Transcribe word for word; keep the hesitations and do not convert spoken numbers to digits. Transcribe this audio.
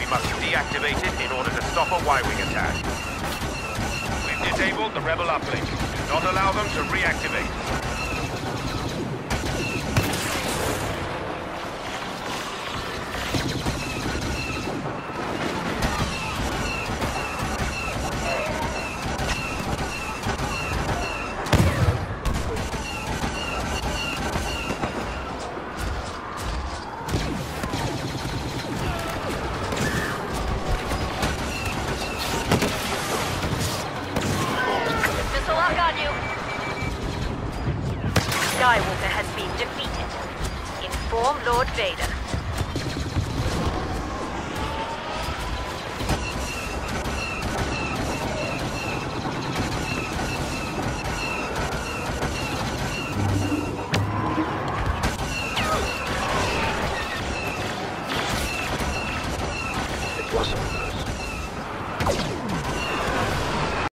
We must deactivate it in order to stop a Y-wing attack. We've disabled the rebel uplink. Do not allow them to reactivate. Skywalker has been defeated. Inform Lord Vader.